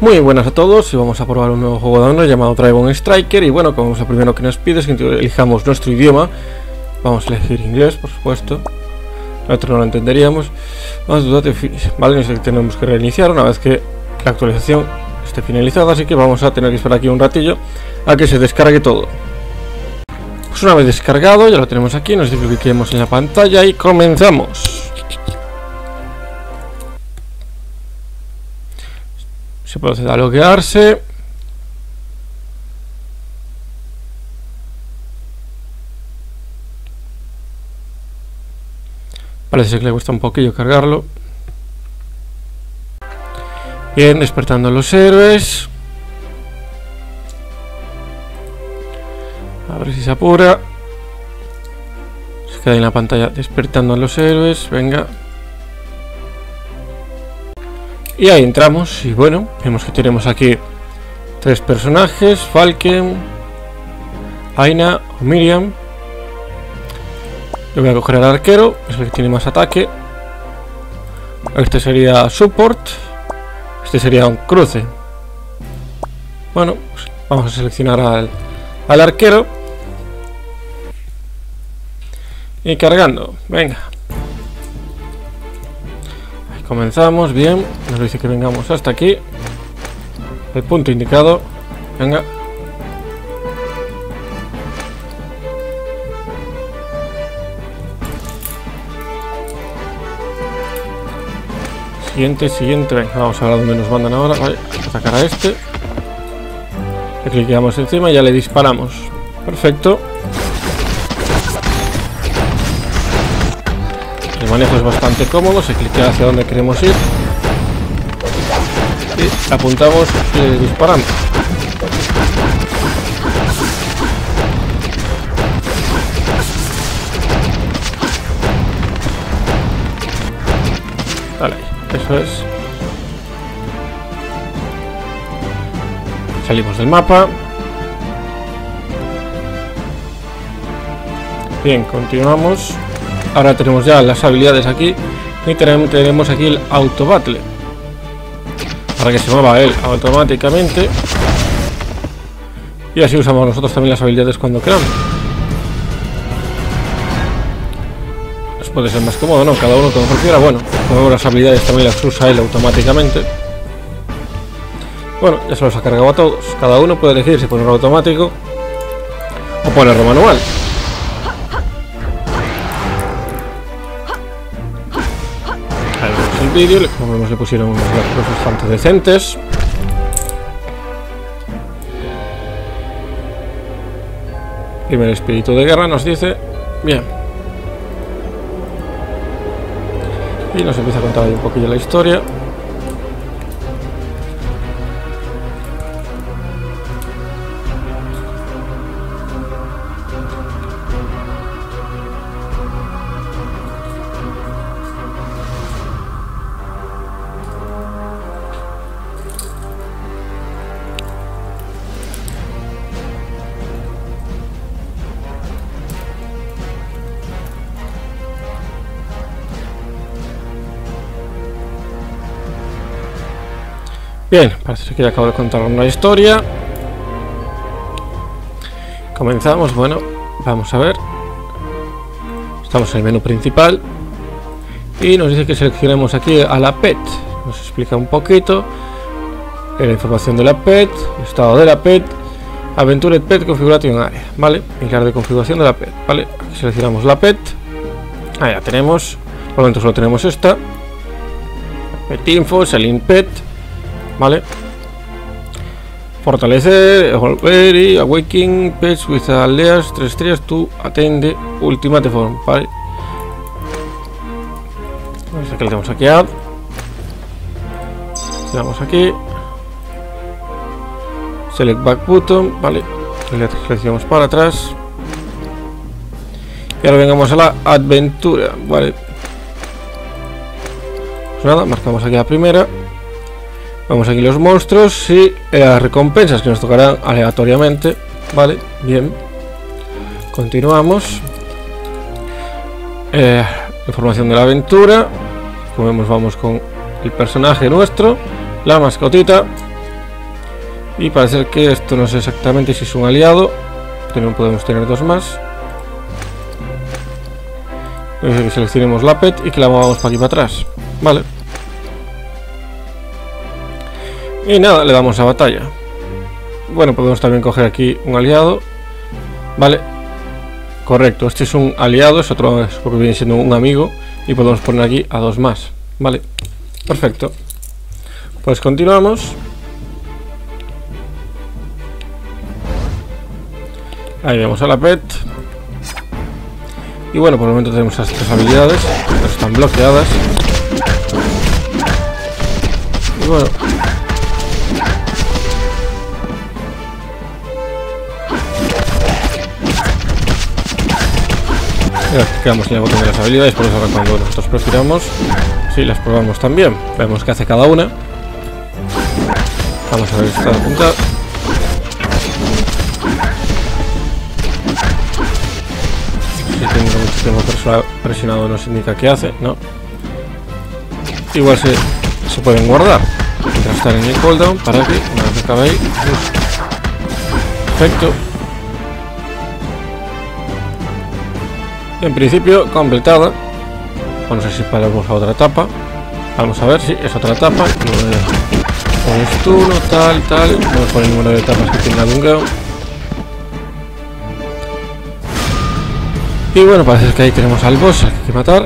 Muy buenas a todos y vamos a probar un nuevo juego de Honor llamado Dragon Striker. Y bueno, como es lo primero que nos pide es que elijamos nuestro idioma. Vamos a elegir inglés, por supuesto. Nosotros no lo entenderíamos. Vamos a dudar de finish. Vale, no sé que tenemos que reiniciar una vez que la actualización esté finalizada, así que vamos a tener que esperar aquí un ratillo a que se descargue todo. Pues una vez descargado, ya lo tenemos aquí, nos dice que cliquemos en la pantalla y comenzamos. Se procede a loguearse. Parece que le cuesta un poquillo cargarlo. Bien, despertando a los héroes. A ver si se apura. Se queda en la pantalla despertando a los héroes. Venga. Y ahí entramos. Y bueno, vemos que tenemos aquí tres personajes: Falken, Aina o Miriam. Yo voy a coger al arquero, es el que tiene más ataque. Este sería support. Este sería un cruce. Bueno, pues vamos a seleccionar al arquero. Y cargando, venga. Ahí comenzamos, bien. Nos dice que vengamos hasta aquí. El punto indicado. Venga. Siguiente, venga, vamos a ver a dónde nos mandan ahora. Vale, atacar a este. Le cliqueamos encima y ya le disparamos. Perfecto. El manejo es bastante cómodo, se cliquea hacia donde queremos ir. Y apuntamos y le disparamos. Vale. Eso es. Salimos del mapa. Bien, continuamos. Ahora tenemos ya las habilidades aquí. Y tenemos aquí el auto battle, para que se mueva él automáticamente. Y así usamos nosotros también las habilidades cuando queramos. Puede ser más cómodo, ¿no? Cada uno como prefiera. Bueno, como las habilidades también las usa él automáticamente. Bueno, ya se los ha cargado a todos. Cada uno puede elegir si ponerlo automático o ponerlo manual. Ahí vemos el vídeo. Como vemos, le pusieron unos gráficos bastante decentes. Primer espíritu de guerra nos dice. Bien. Y nos empieza a contar ahí un poquillo la historia. Bien, parece que ya acabo de contar una historia. Comenzamos, bueno, vamos a ver. Estamos en el menú principal. Y nos dice que seleccionemos aquí a la PET. Nos explica un poquito la información de la PET, estado de la PET, Aventured PET, configuración área, ¿vale? Migrar de configuración de la PET, ¿vale? Aquí seleccionamos la PET. Ahí ya tenemos. Por el momento solo tenemos esta. PET Info, Selling PET. Vale. Fortalecer, Evolver y Awakening Pets with Alias 3 estrellas to Attend Ultimate Form. Vale. Vamos a que le damos aquí Add. Le damos aquí. Select Back Button. Vale. Le seleccionamos para atrás. Y ahora vengamos a la aventura. Vale. Pues nada, marcamos aquí la primera. Vemos aquí los monstruos y las recompensas que nos tocarán aleatoriamente. Vale, bien. Continuamos. Información de la aventura. Como vemos, vamos con el personaje nuestro, la mascotita. Y parece que esto no sé exactamente si es un aliado. También podemos tener dos más. Que seleccionemos la PET y que la movamos para aquí para atrás. Vale. Y nada, le damos a batalla. Bueno, podemos también coger aquí un aliado. Vale. Correcto, este es un aliado, es otro, es lo que viene siendo un amigo. Y podemos poner aquí a dos más. Vale. Perfecto. Pues continuamos. Ahí vemos a la PET. Y bueno, por el momento tenemos estas tres habilidades, pero están bloqueadas. Y bueno, ya quedamos en el botón de las habilidades, por eso ahora cuando nosotros prefiramos, sí, las probamos también. Vemos qué hace cada una. Vamos a ver si está apuntada. Si tengo mucho tiempo presionado no significa que hace, ¿no? Igual se pueden guardar mientras están en el cooldown para que una vez que acabe ahí. Perfecto. En principio completada. Bueno, no sé si paramos a otra etapa. Vamos a ver si es otra etapa. Pones turno, tal. Vamos por el número de etapas que tiene la Dungeon. Y bueno, parece que ahí tenemos al boss, al que hay que matar.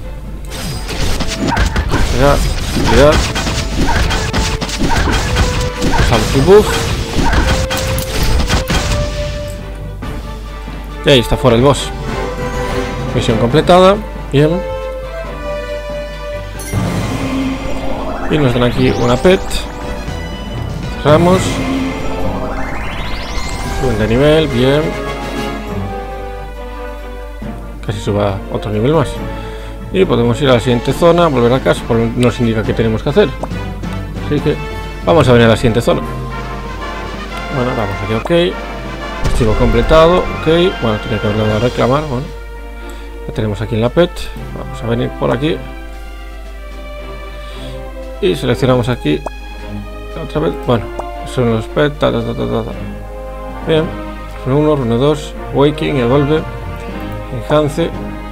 Ya. Usamos su buff. Y ahí está fuera el boss. Misión completada. Bien. Y nos dan aquí una PET. Cerramos. Suben de nivel, bien. Casi suba otro nivel más. Y podemos ir a la siguiente zona, volver a casa, nos indica qué tenemos que hacer. Así que vamos a venir a la siguiente zona. Bueno, vamos aquí, ok. Archivo completado, ok. Bueno, tenía que haberlo dado a reclamar, bueno. La tenemos aquí en la PET. Vamos a venir por aquí. Y seleccionamos aquí otra vez. Bueno, son los PET, Bien. Rune 1, Rune 2, Waking, Evolve, Enhance.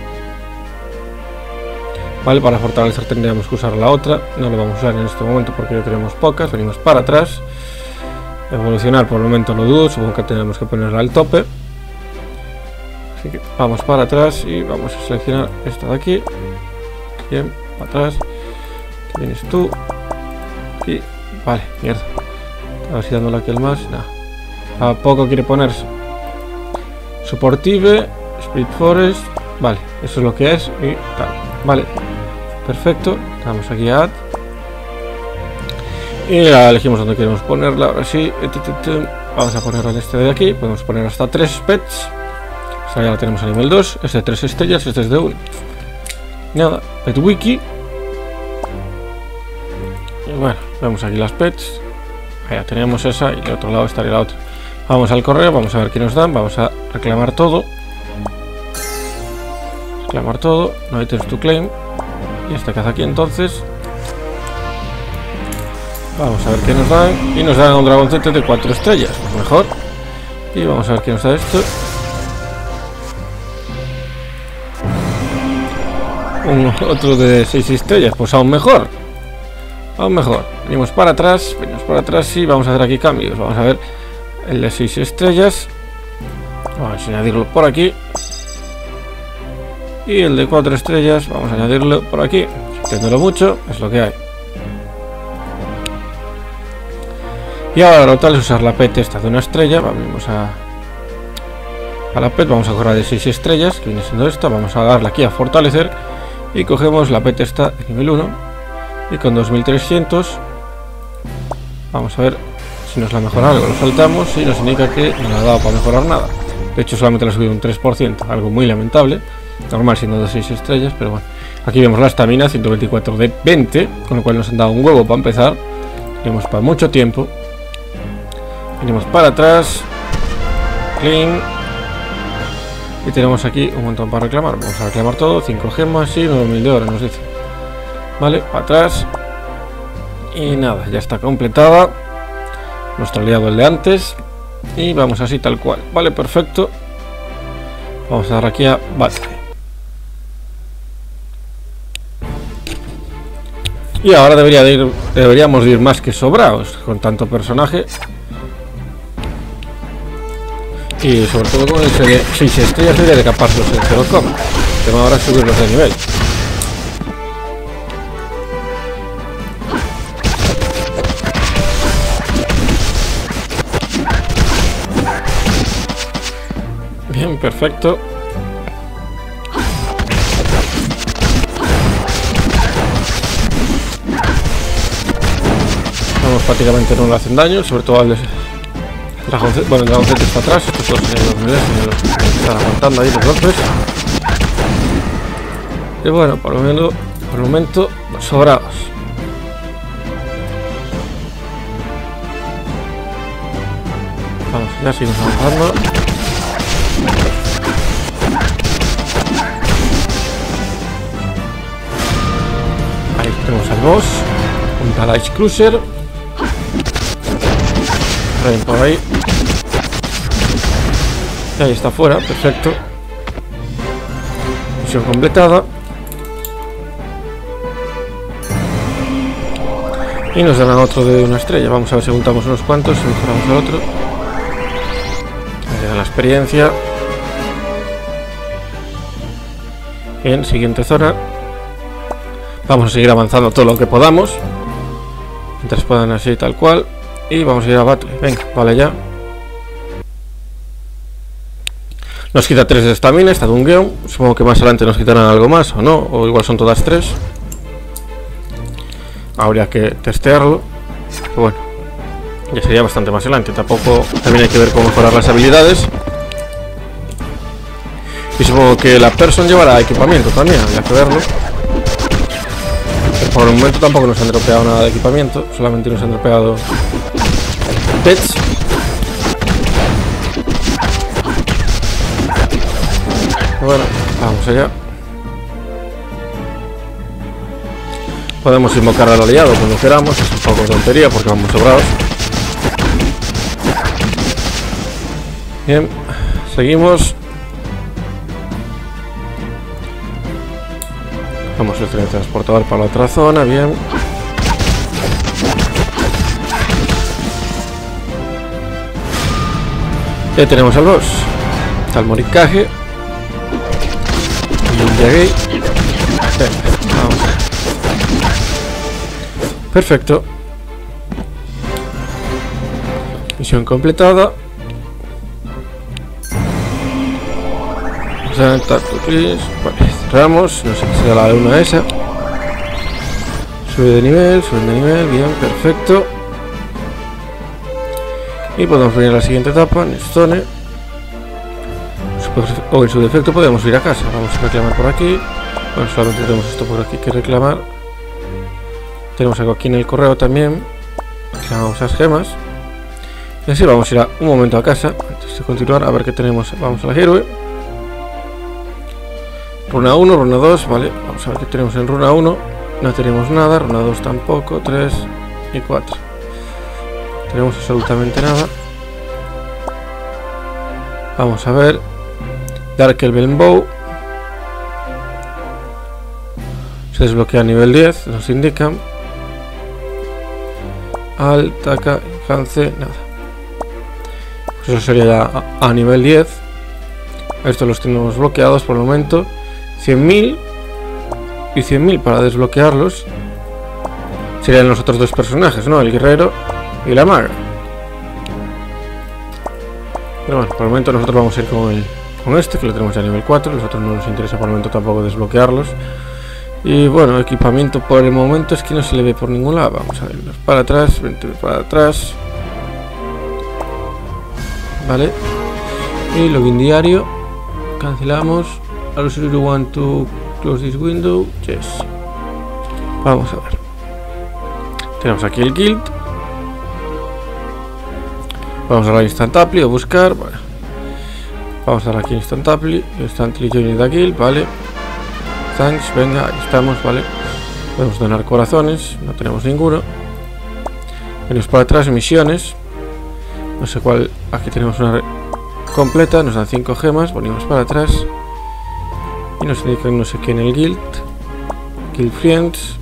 Vale, para fortalecer tendríamos que usar la otra. No lo vamos a usar en este momento porque ya tenemos pocas. Venimos para atrás. Evolucionar por el momento lo dudo. Supongo que tenemos que ponerla al tope. Así que vamos para atrás y vamos a seleccionar esta de aquí. Bien, para atrás. Aquí vienes tú. Y vale, mierda. A ver si dándole aquí al más. Nada. A poco quiere ponerse. Supportive, Spirit Forest. Vale, eso es lo que es. Y tal. Vale. Perfecto. Damos aquí a Add. Y la elegimos donde queremos ponerla. Ahora sí. Vamos a ponerla en este de aquí. Podemos poner hasta 3 pets. Esta ya la tenemos a nivel 2. Es de 3 estrellas. Este es de 1. Nada. Pet Wiki. Y bueno, vemos aquí las pets. Ahí ya tenemos esa. Y del otro lado estaría la otra. Vamos al correo. Vamos a ver qué nos dan. Vamos a reclamar todo. Reclamar todo. No items to claim. Y esta que hace aquí entonces. Vamos a ver qué nos dan. Y nos dan un dragoncete de 4 estrellas. Pues mejor. Y vamos a ver qué nos da esto. Otro de 6 estrellas. Pues aún mejor. Aún mejor. Venimos para atrás. Y vamos a hacer aquí cambios. Vamos a ver el de 6 estrellas. Vamos a añadirlo por aquí. Y el de 4 estrellas. Vamos a añadirlo por aquí. Sintiéndolo mucho. Es lo que hay. Y ahora lo tal es usar la PET esta de 1 estrella. Vamos a la PET, vamos a coger de 6 estrellas, que viene siendo esta. Vamos a darle aquí a fortalecer. Y cogemos la PET esta de nivel 1. Y con 2300. Vamos a ver si nos la mejora algo. Lo saltamos y nos indica que no le ha dado para mejorar nada. De hecho solamente le ha subido un 3%. Algo muy lamentable. Normal siendo de 6 estrellas, pero bueno. Aquí vemos la estamina, 124 de 20. Con lo cual nos han dado un huevo para empezar. Tenemos para mucho tiempo. Venimos para atrás. Clean. Y tenemos aquí un montón para reclamar. Vamos a reclamar todo. 5 gemas y 9000 de oro nos dice. Vale, para atrás. Y nada, ya está completada. nuestro aliado el de antes. Y vamos así tal cual. Vale, perfecto. Vamos a dar aquí a Battle. Y ahora deberíamos de ir más que sobrados con tanto personaje. Y sobre todo con el 6 estrellas debería de caparlos en 0, tengo ahora subirlos de nivel. Bien, perfecto. Vamos, prácticamente no le hacen daño, sobre todo al dragoncete. Bueno, el dragoncete está atrás, estos dos los niveles están aguantando ahí los golpes. Y bueno, por el momento, sobrados. Vamos, ya seguimos avanzando. Ahí tenemos al boss, un tal Ice Cruiser. Ven por ahí. Y ahí está fuera, perfecto. Misión completada. Y nos darán otro de una estrella. Vamos a ver si juntamos unos cuantos, si mejoramos el otro. Ahí da la experiencia. Bien, siguiente zona. Vamos a seguir avanzando todo lo que podamos. Mientras puedan así tal cual. Y vamos a ir a Battle. Venga, vale ya. Nos quita 3 de estamina, está de un guión. Supongo que más adelante nos quitarán algo más o no. O igual son todas 3. Habría que testearlo. Pero bueno, ya sería bastante más adelante. Tampoco, también hay que ver cómo mejorar las habilidades. Y supongo que la person llevará equipamiento también, habría que verlo. Pero por el momento tampoco nos han dropeado nada de equipamiento. Solamente nos han dropeado pets. Bueno, vamos allá. Podemos invocar al aliado cuando queramos, es un poco de tontería porque vamos sobrados. Bien, seguimos. Vamos el teletransportador para la otra zona, bien. Ya tenemos al boss. Está el Morikage. Y un Yagei. Vamos. Perfecto. Misión completada. Vale, cerramos. No sé qué será la luna esa. Sube de nivel, bien, perfecto. Y podemos venir a la siguiente etapa, Next Zone. O en su defecto podemos ir a casa. Vamos a reclamar por aquí. Bueno, solamente tenemos esto por aquí que reclamar. Tenemos algo aquí en el correo también. Reclamamos las gemas. Y así vamos a ir un momento a casa. Antes de continuar, a ver qué tenemos. Vamos a la héroe. Runa 1, runa 2, vale. Vamos a ver qué tenemos en runa 1. No tenemos nada, runa 2 tampoco. 3 y 4. Tenemos absolutamente nada. Vamos a ver. Dark Elven Bow. Se desbloquea a nivel 10, nos indican. Altaka, Hance, nada. Pues eso sería ya a nivel 10. Estos los tenemos bloqueados por el momento. 100.000 y 100.000 para desbloquearlos. Serían los otros dos personajes, ¿no? El guerrero y la maga. Pero bueno, por el momento nosotros vamos a ir con este, que lo tenemos ya a nivel 4. Los otros no nos interesa por el momento tampoco desbloquearlos. Y bueno, equipamiento por el momento es que no se le ve por ningún lado. Vamos a verlos para atrás, 20 para atrás. Vale. Y login diario. Cancelamos. You want to close this window? Yes. Vamos a ver. Tenemos aquí el guild. Vamos a la Instant Apply a buscar. Bueno. Vamos a dar aquí Instant Apply. Instantly join the guild, vale. Thanks, venga, ahí estamos, vale. Podemos donar corazones, no tenemos ninguno. Venimos para atrás, misiones. No sé cuál. Aquí tenemos una completa. Nos dan 5 gemas. Ponemos para atrás. Y nos indican no sé qué en el guild. Guild Friends.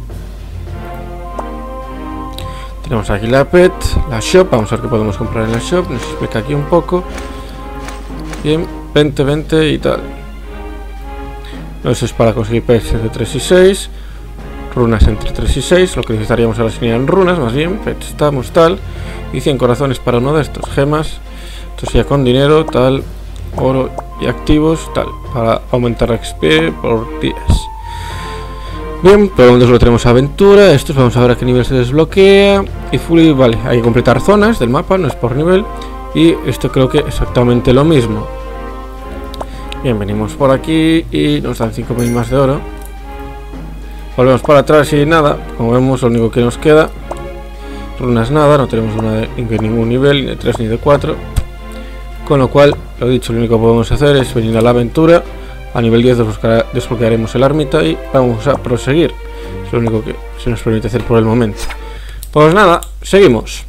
Tenemos aquí la pet, la shop. Vamos a ver qué podemos comprar en la shop. Nos explica aquí un poco. Bien, 20 y tal. Eso es para conseguir pets entre 3 y 6. Runas entre 3 y 6. Lo que necesitaríamos ahora serían runas, más bien. Pets estamos tal. Y 100 corazones para uno de estos. Gemas. Esto sería con dinero, tal. Oro y activos, tal. Para aumentar XP por días. Bien, por el momento solo tenemos aventura. Estos vamos a ver a qué nivel se desbloquea. Y fully, vale, hay que completar zonas del mapa, no es por nivel. Y esto creo que exactamente lo mismo. Bien, venimos por aquí y nos dan 5000 más de oro. Volvemos para atrás y nada, como vemos lo único que nos queda. Runas nada, no tenemos una de ningún nivel, ni de 3 ni de 4. Con lo cual, lo dicho, lo único que podemos hacer es venir a la aventura. A nivel 10 desbloquearemos el ermita y vamos a proseguir. Es lo único que se nos permite hacer por el momento. Pues nada, seguimos.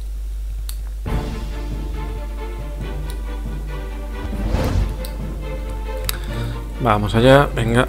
Vamos allá, venga.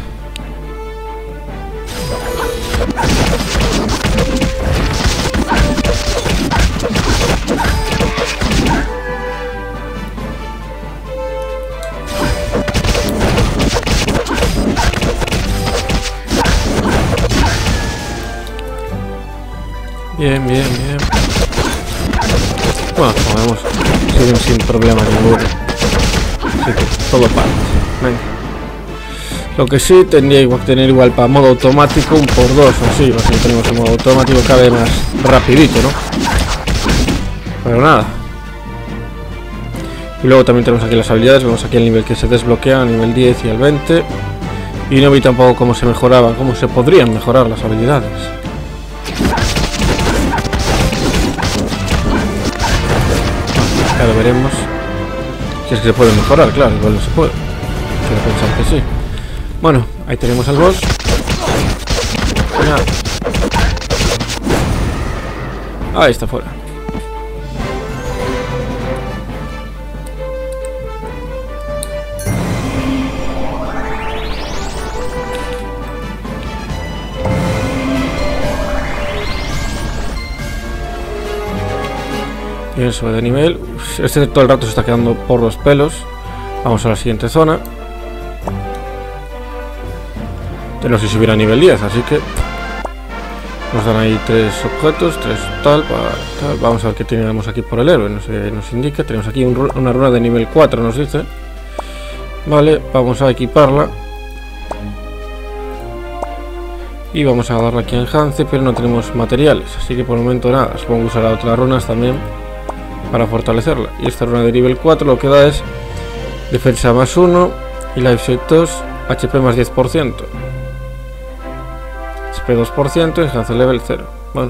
Bien, bien, bien. Bueno, como vemos, siguen sin problema ninguno. Así que todo parte. Venga. Lo que sí tendría que tener igual para modo automático, un por dos o así. Así tenemos el modo automático cada vez más rapidito, ¿no? Pero nada. Y luego también tenemos aquí las habilidades. Vemos aquí el nivel que se desbloquea, a nivel 10 y el 20. Y no vi tampoco cómo se mejoraban, cómo se podrían mejorar las habilidades. Ya lo veremos. Si es que se puede mejorar, claro, igual no se puede. Quiero pensar que sí. Bueno, ahí tenemos al boss. Ya. Ahí está fuera. Bien, sube de nivel. Este todo el rato se está quedando por los pelos. Vamos a la siguiente zona. No sé si hubiera nivel 10, así que nos dan ahí 3 objetos, 3 tal, tal. Vamos a ver qué tenemos aquí por el héroe. No sé, nos indica. Tenemos aquí una runa de nivel 4, nos dice. Vale, vamos a equiparla. Y vamos a darle aquí a Enhance, pero no tenemos materiales. Así que por el momento nada. Supongo que usará otras runas también para fortalecerla. Y esta runa de nivel 4 lo que da es defensa más 1 y life save 2, HP más 10%. HP 2%, Enhance level 0. Bueno.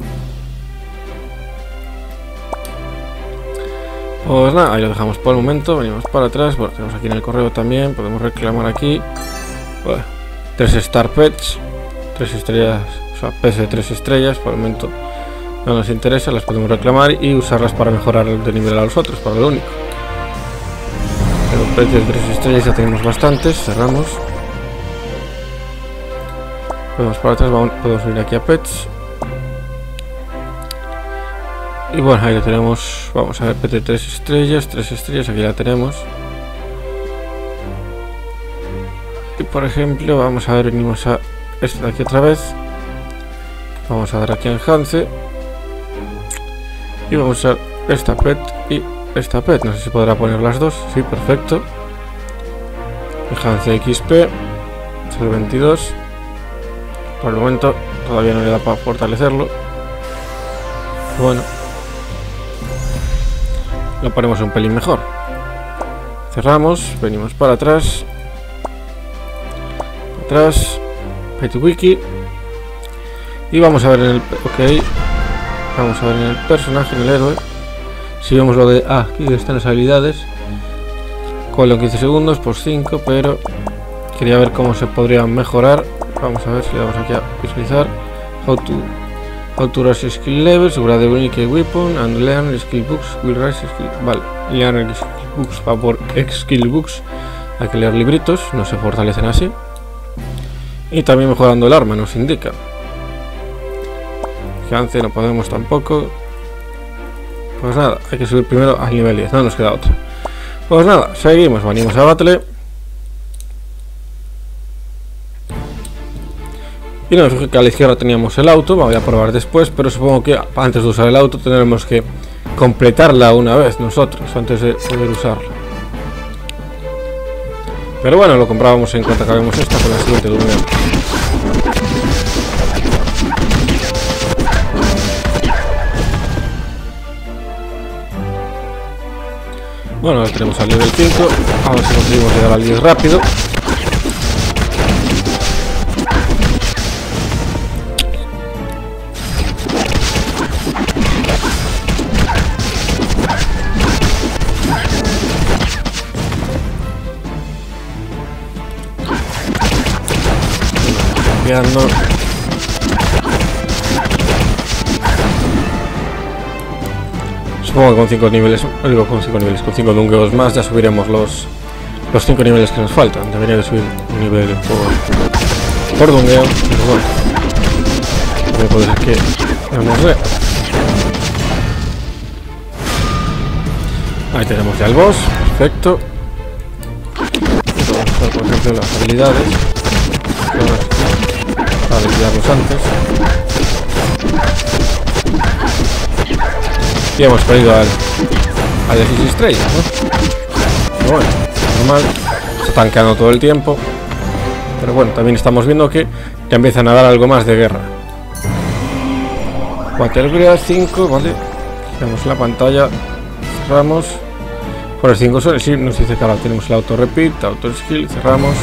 Pues nada, ahí lo dejamos por el momento. Venimos para atrás. Bueno, tenemos aquí en el correo también. Podemos reclamar aquí. Bueno, 3 Star Pets. 3 estrellas, o sea, pets de 3 estrellas. Por el momento no nos interesa. Las podemos reclamar y usarlas para mejorar el de nivel a los otros, para lo único. Pero pets de 3 estrellas ya tenemos bastantes. Cerramos. Vamos para atrás, podemos ir aquí a pets. Y bueno, ahí lo tenemos. Vamos a ver, pet de 3 estrellas, aquí la tenemos. Y por ejemplo, vamos a ver, venimos a este de aquí otra vez. Vamos a dar aquí a Enhance. Y vamos a usar esta pet y esta pet. No sé si podrá poner las dos. Sí, perfecto. Enhance XP. Es el 22. Por el momento todavía no le da para fortalecerlo. Bueno. Lo ponemos un pelín mejor. Cerramos. Venimos para atrás. Atrás. Wiki. Y vamos a ver en el... Ok. Vamos a ver en el personaje, en el héroe. Si vemos lo de... Ah, aquí están las habilidades. Con 15 segundos, pues 5, pero... Quería ver cómo se podrían mejorar. Vamos a ver si le damos aquí a visualizar. How to Auto-Rush Skill Level, seguridad de Unique Weapon, and Learn Skill Books, Will Rise Skill... Vale, Learn Skill Books, va por Skill Books. Hay que leer libritos, no se fortalecen así. Y también mejorando el arma, nos indica. Gigante no podemos tampoco. Pues nada, hay que subir primero al nivel 10, no nos queda otra. Pues nada, seguimos, venimos a Battle. Y nos dijo que a la izquierda teníamos el auto, voy a probar después, pero supongo que antes de usar el auto tendremos que completarla una vez nosotros, antes de poder usarla. Pero bueno, lo comprábamos en cuanto acabemos esta con la siguiente dungeon. Bueno, ahora tenemos al nivel 5, a ver si conseguimos llegar al 10 rápido. Quedando. Supongo que con 5 niveles, digo con 5 niveles, con 5 dungeons más ya subiremos los 5 niveles que nos faltan. Debería de subir un nivel por dungeon, pero bueno, puede ser que no sé. Ahí tenemos ya el boss, perfecto. Vamos a usar, por ejemplo, las habilidades para liquidarlos antes. Y hemos perdido al 16 estrellas, ¿no? Pero bueno, normal, se están quedando todo el tiempo. Pero bueno, también estamos viendo que ya empiezan a dar algo más de guerra. Watergrade 5, vale. Tenemos la pantalla, cerramos. Por el 5 son, sí, nos dice que ahora tenemos el auto repeat, auto skill, cerramos.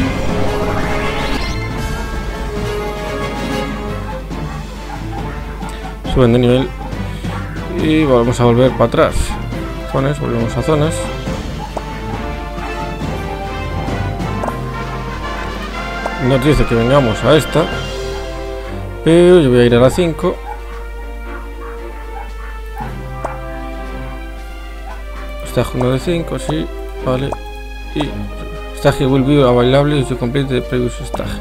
Suben de nivel. Y volvemos a volver para atrás. Zonas, volvemos a zonas. Nos dice que vengamos a esta. Pero yo voy a ir a la 5. Stage 1 de 5, sí, vale. Y stage will be available if you complete the previous stage.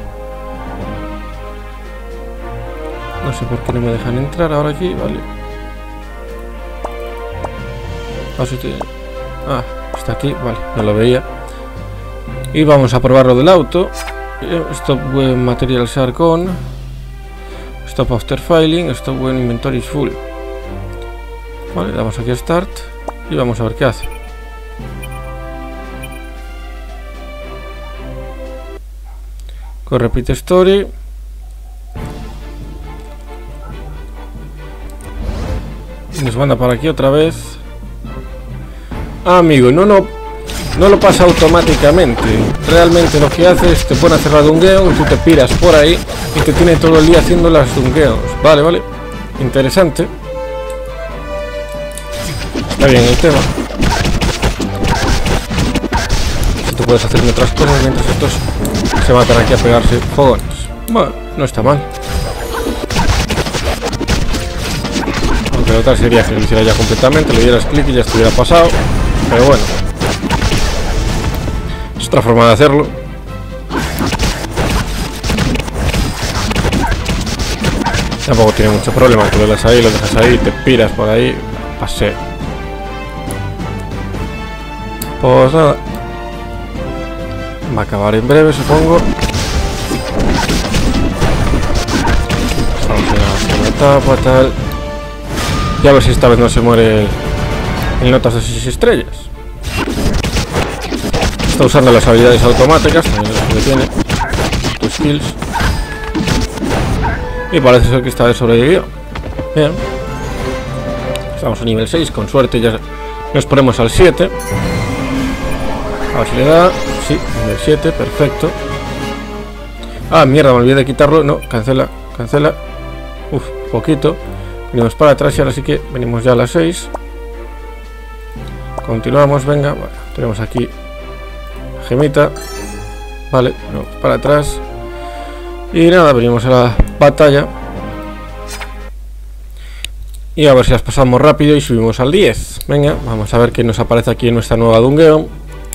No sé por qué no me dejan entrar ahora aquí, vale. Está aquí, vale, no lo veía. Y vamos a probar lo del auto. Stop when materials are gone. Stop after filing. Stop when inventory is full. Vale, damos aquí a start y vamos a ver qué hace. Con repeat story. Nos manda para aquí otra vez. Ah, amigo, no lo pasa automáticamente. Realmente lo que hace es te pone a hacer la dungeon, tú te piras por ahí y te tiene todo el día haciendo las dungeons. Vale, vale. Interesante. Está bien el tema. Si tú puedes hacer otras cosas mientras estos se matan aquí a pegarse fogones. Bueno, no está mal. Aunque lo tal sería que lo hiciera ya completamente, le dieras clic y ya estuviera pasado. Pero bueno, es otra forma de hacerlo. Tampoco tiene mucho problema, tú lo dejas ahí, te piras por ahí, paseo. Pues nada, va a acabar en breve, supongo. Estamos en la segunda etapa, tal. Y a ver si esta vez no se muere el notas de 6 estrellas. Está usando las habilidades automáticas, también las que tiene. Tus skills. Y parece ser que esta vez sobrevivió. Bien. Estamos a nivel 6, con suerte ya nos ponemos al 7. A ver si le da. Sí, nivel 7, perfecto. Ah, mierda, me olvidé de quitarlo. No, cancela, cancela. Uf, poquito. Venimos para atrás y ahora sí que venimos ya a las 6. Continuamos, venga. Bueno, tenemos aquí la gemita. Vale, no, para atrás. Y nada, venimos a la batalla. Y a ver si las pasamos rápido y subimos al 10. Venga, vamos a ver qué nos aparece aquí en nuestra nueva dungeon.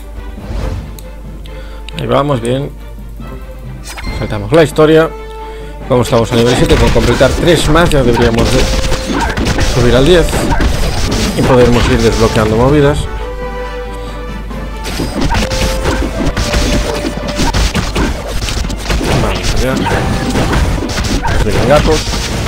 Ahí vamos, bien. Saltamos la historia. Como estamos a nivel 7, con completar 3 más ya deberíamos de subir al 10. Y podemos ir desbloqueando movidas. Vamos allá. Nos vienen gatos.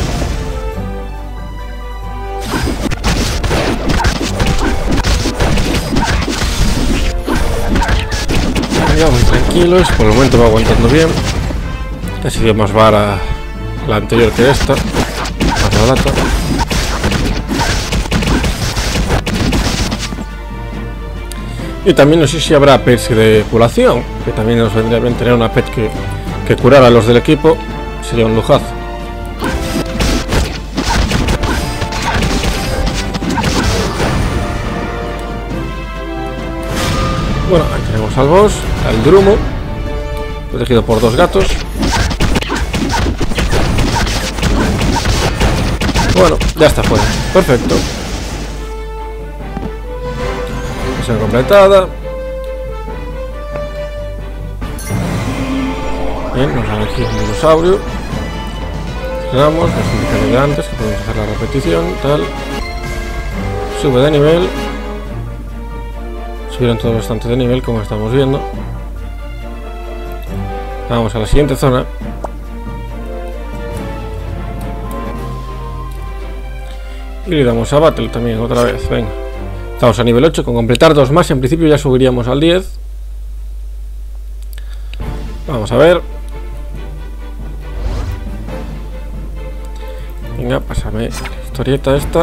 Muy tranquilos, por el momento va aguantando bien. Ha sido más vara la anterior que esta, más barata. Y también no sé si habrá pets de curación, que también nos vendría bien tener una pet que curara a los del equipo, sería un lujazo. Bueno, ahí tenemos al boss, al Drumo, protegido por 2 gatos. Bueno, ya está fuera. Perfecto. Misión completada. Bien, nos dan aquí un dinosaurio. Cerramos, nos indica de antes que podemos hacer la repetición, tal. Sube de nivel. Subieron todo bastante de nivel, como estamos viendo. Vamos a la siguiente zona. Y le damos a Battle también otra vez. Venga. Estamos a nivel 8. Con completar 2 más, en principio ya subiríamos al 10. Vamos a ver. Venga, pásame la historieta esta.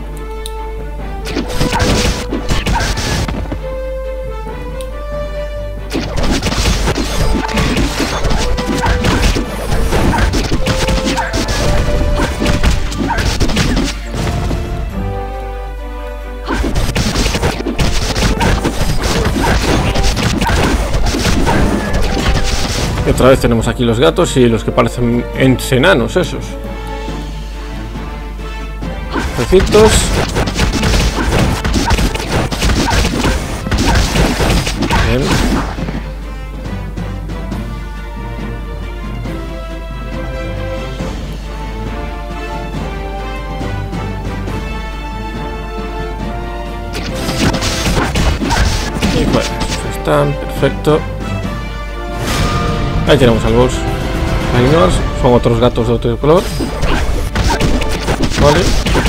Otra vez tenemos aquí los gatos y los que parecen enanos esos. Pecitos. Bien. Y bueno, están perfecto. Ahí tenemos al boss. Rhinos, son otros gatos de otro color. Vale.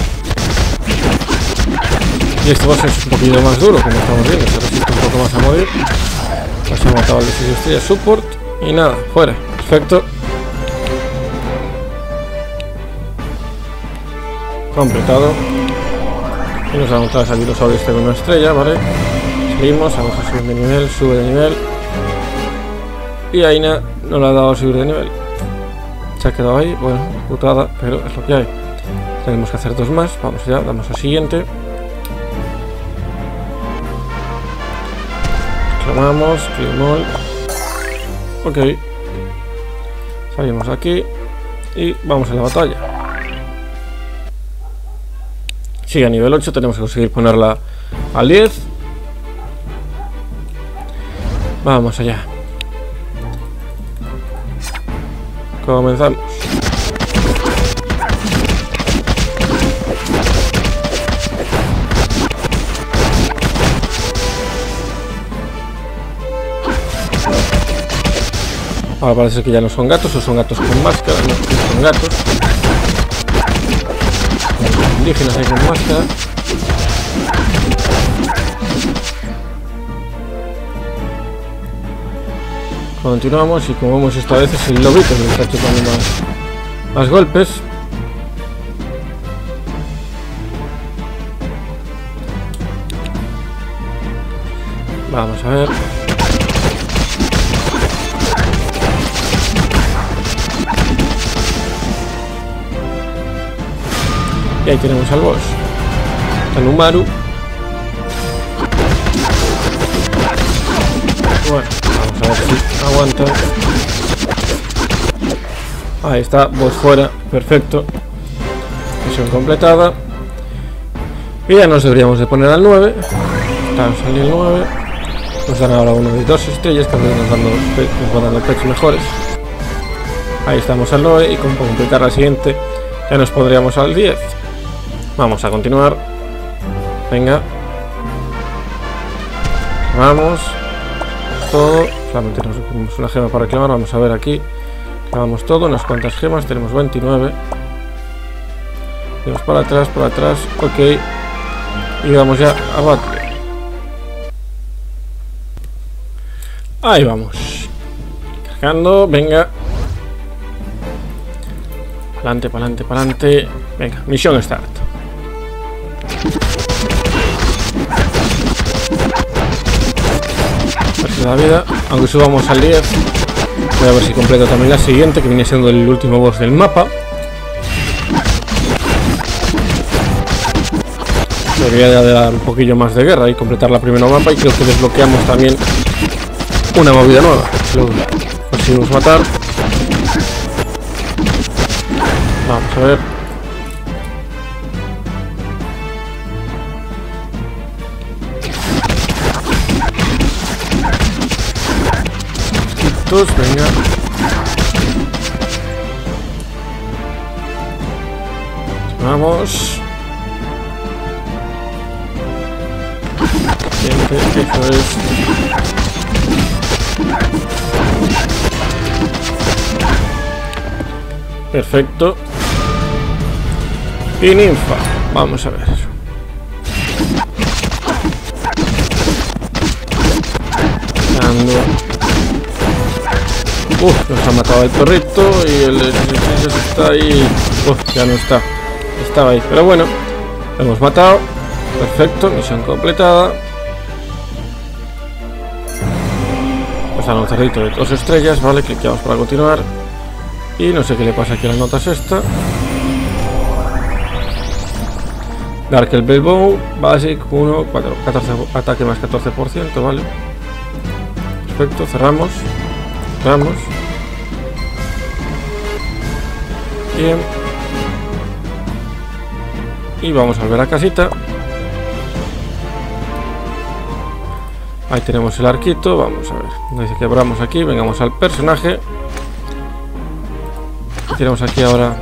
Y este boss es un poquito más duro, como estamos viendo. Se resiste un poco más a morir. Nos ha matado al de 6 estrellas support. Y nada, fuera. Perfecto. Completado. Y nos vamos a salir los audios de 1 estrella, ¿vale? Seguimos, vamos a subir de nivel, sube de nivel. Y ahí no le ha dado a subir de nivel. Se ha quedado ahí, bueno, putada, pero es lo que hay. Tenemos que hacer 2 más, vamos allá, damos al siguiente. Reclamamos, Climol. Ok. Salimos de aquí y vamos a la batalla. Sigue a nivel 8, tenemos que conseguir ponerla al 10. Vamos allá. Comenzamos. Ahora parece que ya no son gatos, o son gatos con máscara, no son gatos. Indígenas ahí con máscara. Continuamos y como vemos esta vez es el lobito que le está chupando más golpes. Vamos a ver. Y ahí tenemos al boss. Tanumaru. Bueno, vamos a ver si aguanta. Ahí está, boss fuera, perfecto. Misión completada. Y ya nos deberíamos de poner al 9. Estamos al 9. Nos dan ahora uno de 2 estrellas, que nos van dando pechos mejores. Ahí estamos al 9 y con completar la siguiente ya nos pondríamos al 10. Vamos a continuar. Venga. Vamos. Todo. Solamente nos recibimos una gema para reclamar. Vamos a ver aquí. Reclamamos todo. Unas cuantas gemas. Tenemos 29. Vamos para atrás, por atrás. Ok. Y vamos ya a Battle. Ahí vamos. Cargando. Venga. Pa'lante, pa'lante, pa'lante. Venga, misión start. La vida, aunque subamos al 10, voy a ver si completo también la siguiente, que viene siendo el último boss del mapa. Debería de dar un poquillo más de guerra y completar la primera mapa, y creo que desbloqueamos también una movida nueva. Lo conseguimos matar. Vamos a ver. Venga. Vamos. Eso es. Perfecto. Y ninfa. Vamos a ver. Nos ha matado el perrito y el está ahí. Ya no está. Estaba ahí. Pero bueno, lo hemos matado. Perfecto, misión completada. Pues a un cerrito de 2 estrellas, vale, clicamos para continuar. Y no sé qué le pasa aquí a las notas esta. Dark Bellbow, Basic 1, 14, ataque más 14%, vale. Perfecto, cerramos. Vamos. Bien. Y vamos a volver a casita. Ahí tenemos el arquito. Vamos a ver. Nos dice que abramos aquí. Vengamos al personaje. Tenemos aquí ahora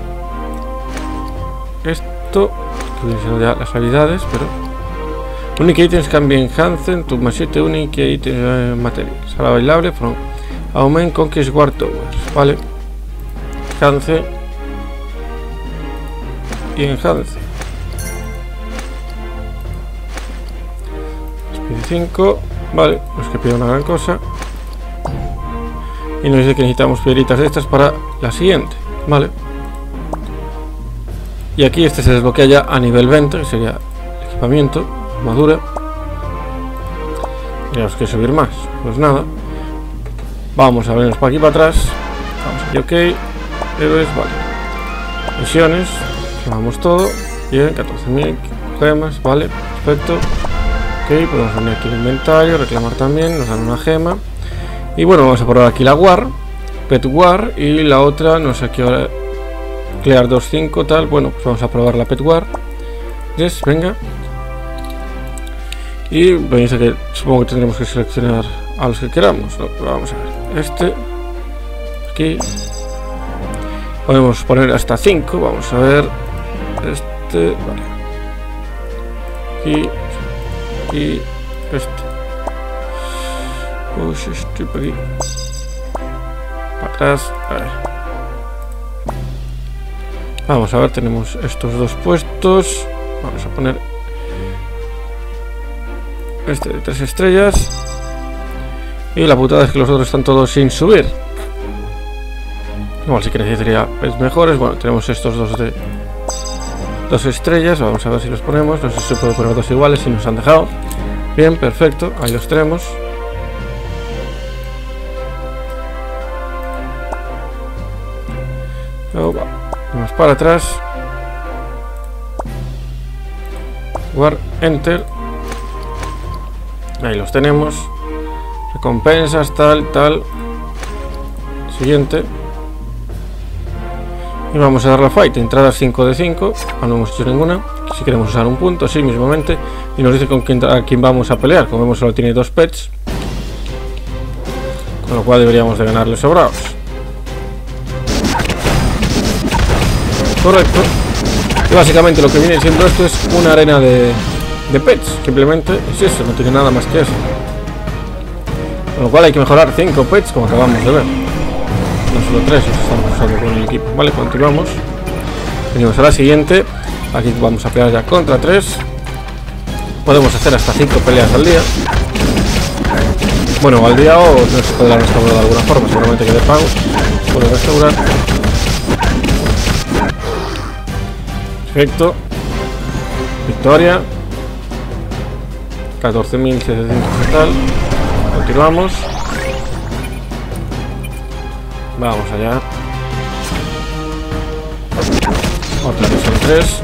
esto. Que viene siendo ya las habilidades, pero Unique Items can be enhanced to más 7 Unique Items Materials. Sala bailable from Augment Conquest War Towers, vale. Enhance y enhance. Speed 5, vale, no es que pida una gran cosa. Y nos dice que necesitamos piedritas de estas para la siguiente, vale. Y aquí este se desbloquea ya a nivel 20, que sería equipamiento, armadura. Tenemos que subir más, pues nada. Vamos a vernos para aquí para atrás. Vamos aquí, ok. Héroes, vale. Misiones, quemamos todo. Bien, 14.000 gemas, vale, perfecto. Ok, podemos poner aquí el inventario, reclamar también, nos dan una gema. Y bueno, vamos a probar aquí la War, Pet War, y la otra, no sé aquí ahora. Clear 2.5 tal, bueno, pues vamos a probar la Pet War. Yes, venga. Y veis que supongo que tendremos que seleccionar a los que queramos, ¿no? Pero vamos a ver. Este. Aquí. Podemos poner hasta 5, vamos a ver. Este, vale. Aquí. Y este. Uy, estoy por aquí. Para atrás, a ver. Vamos a ver, tenemos estos dos puestos. Vamos a poner este de 3 estrellas. Y la putada es que los otros están todos sin subir. Igual sí que necesitaría mejores. Bueno, tenemos estos dos de 2 estrellas. Vamos a ver si los ponemos. No sé si se puede poner dos iguales, si nos han dejado. Bien, perfecto, ahí los tenemos. Vamos para atrás. War, enter. Ahí los tenemos. Recompensas, tal, tal. Siguiente. Y vamos a dar la fight. Entrada 5 de 5. No hemos hecho ninguna. si queremos usar un punto, sí, mismamente. Y nos dice con a quién vamos a pelear. Como vemos, solo tiene 2 pets, con lo cual deberíamos de ganarle sobrados. Correcto. Y básicamente lo que viene siendo esto es una arena de pets. Simplemente es eso, no tiene nada más que eso. Con lo cual hay que mejorar 5 pets, como acabamos de ver. No solo 3 los estamos usando con el equipo. Vale, continuamos. Venimos a la siguiente. Aquí vamos a pelear ya contra 3. Podemos hacer hasta 5 peleas al día. Bueno, al día o no se podrá restaurar de alguna forma. Seguramente que de pago puedo restaurar. Perfecto. Victoria. 14.700 total. Continuamos. Vamos allá. Otra vez son 3.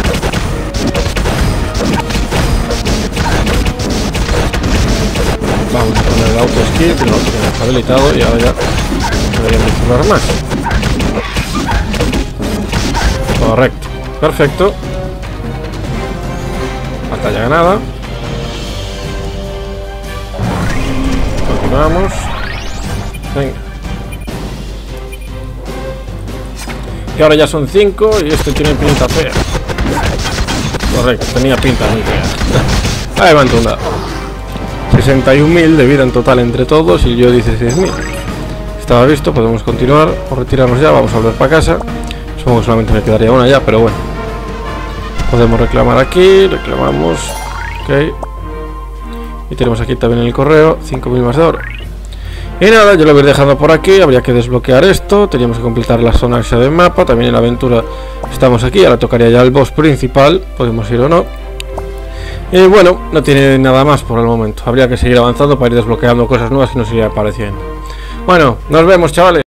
Vamos a poner el auto skill, que no lo tenemos habilitado, y ahora ya deberíamos jugar más. Correcto. Perfecto. Batalla ganada. Continuamos. Venga. Y ahora ya son 5 y este tiene pinta fea. Correcto, tenía pinta muy fea. Ahí va un dado. 61.000 de vida en total entre todos y yo 16.000. Estaba visto, podemos continuar o retirarnos ya. Vamos a volver para casa. Supongo que solamente me quedaría una ya, pero bueno. Podemos reclamar aquí, reclamamos. Ok. Y tenemos aquí también el correo, 5.000 más de oro. Y nada, yo lo voy dejando por aquí. Habría que desbloquear esto. Teníamos que completar la zona esa del mapa. También en la aventura estamos aquí. Ahora tocaría ya el boss principal. Podemos ir o no. Y bueno, no tiene nada más por el momento. Habría que seguir avanzando para ir desbloqueando cosas nuevas que nos irían apareciendo. Bueno, nos vemos, chavales.